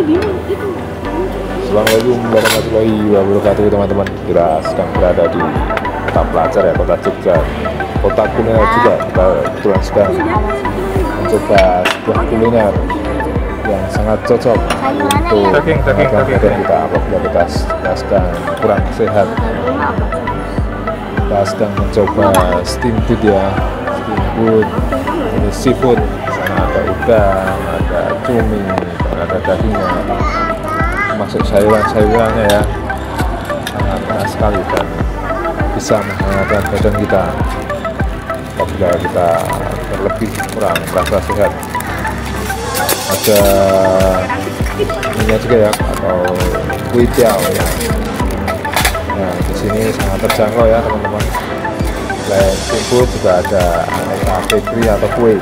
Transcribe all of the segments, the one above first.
Assalamualaikum warahmatullahi wabarakatuh teman-teman. Kita sedang berada di kota pelajar ya, kota Jogja, kota kuliner juga. Kita kebetulan sedang mencoba sebuah kuliner yang sangat cocok untuk badan kita apabila kita sedang kurang sehat. Kita sedang mencoba steam food ya, steam food ini seafood. Sana ada udang, ada cumi, ada dagingnya, masuk sayuran-sayurannya ya, sangat enak sekali dan bisa menghangatkan badan kita apabila kita terlebih kurang merasa sehat. Ada minyak juga ya, atau kue tiao ya. Nah, di sini sangat terjangkau ya teman-teman. Selain seafood juga ada aneka bakery atau kue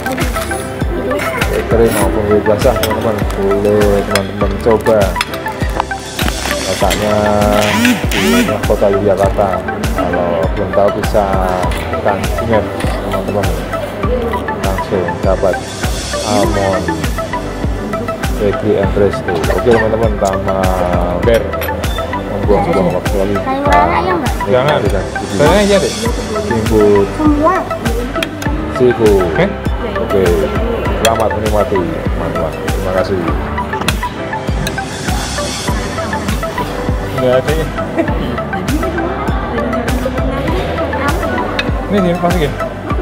kering maupun kue basah teman-teman. Boleh teman-teman coba letaknya di kota Yogyakarta. Kalau belum tahu bisa tekan Gmaps teman-teman, langsung dapat almond bakery and resto. Oke teman-teman, tanpa ber membuang-buang waktu lagi. Jangan, saya aja deh. Timbul seafood. Oke, selamat menikmati teman-teman. Terima kasih. Nggak ada ya. Ini masukin.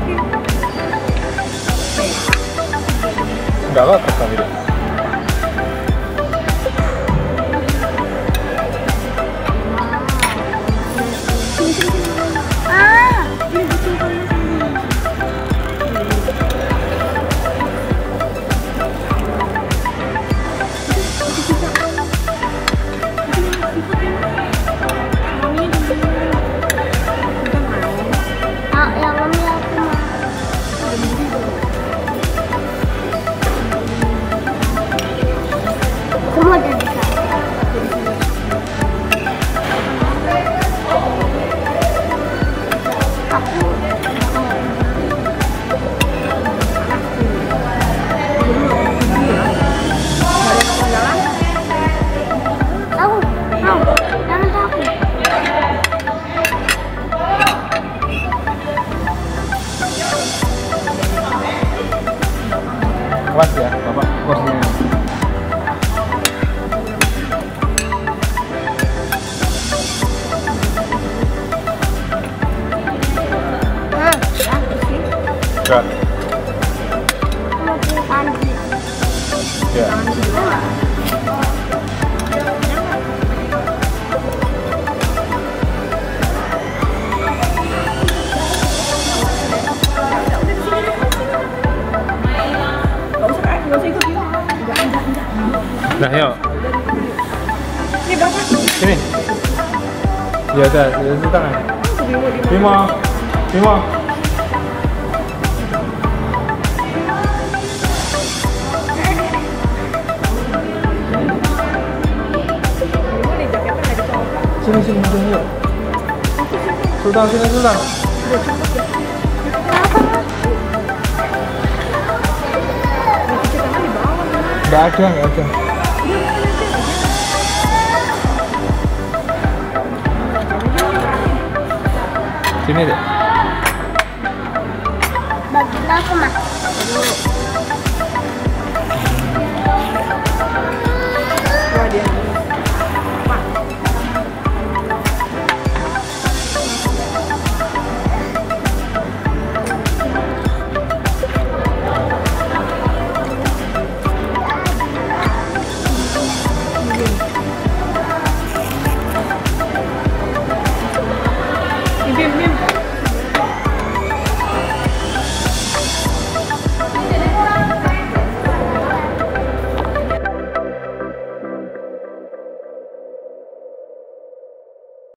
Enggak lah, tapi deh. Kuat ya, Bapak porsinya. Enggak. Ya. Nah, yuk. Ini Bapak. Sini. Ya udah, di tangan. Bimo. Bimo. Sini sini yuk. Sultan sini Sultan. Nggak ada. Sini deh. Bagiin aku mah.